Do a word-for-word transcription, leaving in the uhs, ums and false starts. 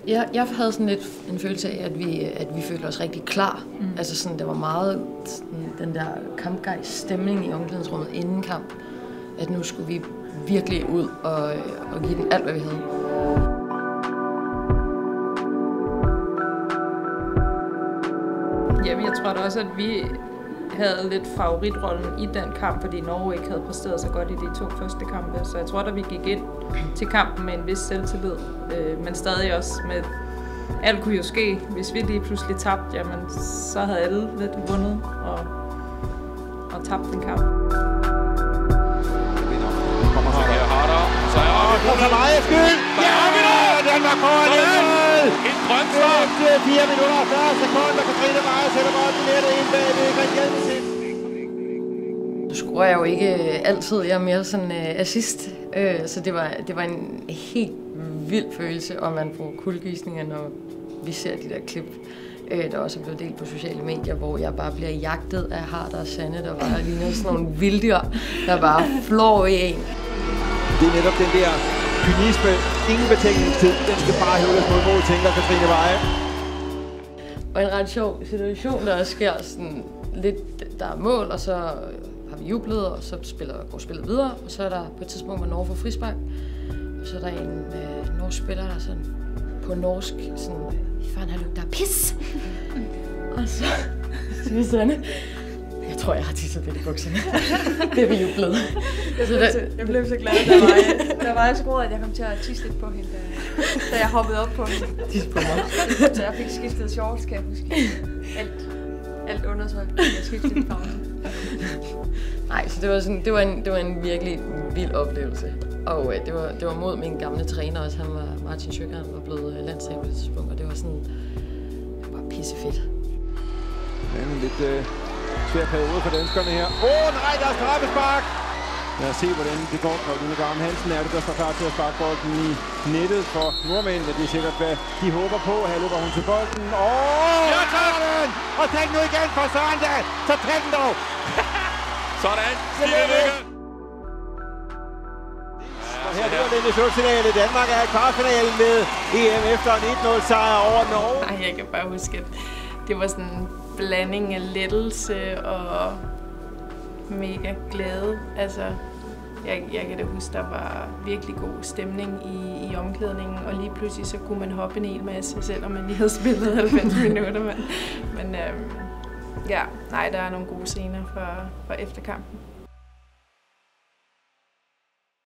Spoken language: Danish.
Jeg, jeg havde sådan lidt en følelse af, at vi, at vi følte os rigtig klar. Mm. Altså sådan, der var meget sådan, den der kampgejst stemning i omklædningsrummet inden kamp. At nu skulle vi virkelig ud og, og give den alt, hvad vi havde. Jamen, jeg tror da også, at vi havde lidt favoritrollen i den kamp, fordi Norge ikke havde præsteret så godt i de to første kampe. Så jeg tror, at vi gik ind til kampen med en vis selvtillid, øh, men stadig også med, alt kunne jo ske. Hvis vi lige pludselig tabte, jamen, så havde alle lidt vundet og, og tabt en kamp. Kommer så her Harder, så er det på for meget skyld! Ja, Danmark får det! En drømstart! fire minutter og fyrre sekunder, Katrine Meyer sætter bolden i nettet ind bag ved Christiansen. Nu scorer jeg jo ikke altid, jeg er mere sådan uh, assist, uh, så det var, det var en helt vild følelse, og man får kuldegysninger, når vi ser de der klip, uh, der også er blevet delt på sociale medier, hvor jeg bare bliver jagtet af Harder og Sanne, der bare ligner sådan nogle vilddyr, der bare flår i en. Det er netop den der kynisme, ingen betænkningstid, den skal bare hævdes mod mål, tænker Katrine Meyer. Og en ret sjov situation, der også sker sådan lidt, der er mål, og så har vi jublet, og så spiller, går spillet videre, og så er der på et tidspunkt, hvor Norge får frispark, og så er der en øh, norsk spiller, der sådan på norsk sådan, fanden har lugter pis! Og så siger Sanne, jeg tror, jeg har tisset lidt i bukserne. Det er vi jo blevet. Jeg blev, så, jeg blev så glad, der var jeg, der var jeg skruet, at jeg kom til at tisse lidt på hende, da, da jeg hoppede op på hende. Tisse på mig. Så jeg fik skiftet shorts, kan jeg huske. Alt, alt undertøj, jeg skiftede i pause. Nej, så det var, sådan, det, var en, det var en virkelig vild oplevelse. Og øh, det, var, det var mod min gamle træner også. Han var Martin Schøkker, han var blevet landstræner på det tidspunkt, og det var sådan, det var pissefedt. Det er en lidt øh, svær periode for danskerne her. Åh oh, nej, der er straffespark! Lad os se, hvordan det går. Karoline Garm Hansen er det, der står klar til at sparke bolden i nettet for nordmændene. Det er sikkert, hvad de håber på. Her løber hun til bolden. Åh, oh, ja, tager den! Og træk nu igen for Søren da! Så træk den dog! Sådan, Stine Lykke! Og her er det i slutfinale. Danmark er i kvartfinalen med E M efter en et nul sejr over Norge. Ej, jeg kan bare huske, at det var sådan en blanding af lettelse og mega glæde. Altså, jeg, jeg kan da huske, der var virkelig god stemning i, i omklædningen, og lige pludselig så kunne man hoppe en hel masse, selvom man lige havde spillet halvfems minutter. Men, men øhm, ja, nej, der er nogle gode scener fra, fra efterkampen.